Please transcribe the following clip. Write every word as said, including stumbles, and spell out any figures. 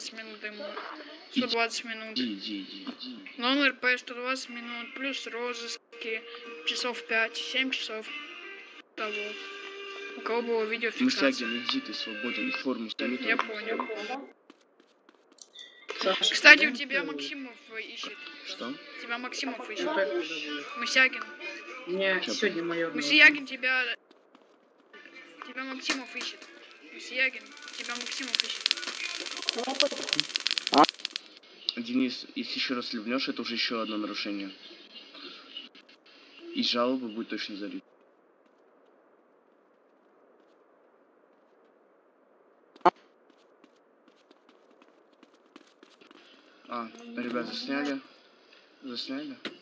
двадцать минут ему. сто двадцать минут. Иди, иди, иди, иди. Номер П сто двадцать минут, плюс розыски, часов пять, семь часов того. У кого было видеофиксация? Мусягин, иди, ты свободен, и форму сними. Я понял. Саша, Кстати, у тебя Максимов ищет. Что? Тебя Максимов ищет. Мусягин. Не, сегодня майор. Мусягин тебя... Тебя Максимов ищет. Мусягин, тебя Максимов ищет. Денис, если еще раз ливнешь, это уже еще одно нарушение. И жалоба будет точно залить. А, ребят, засняли? Засняли?